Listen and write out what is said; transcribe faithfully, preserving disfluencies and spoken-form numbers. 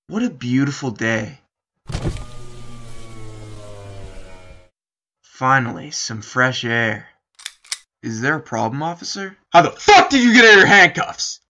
What a beautiful day. Finally, some fresh air. Is there a problem, officer? How the fuck did you get out of your handcuffs?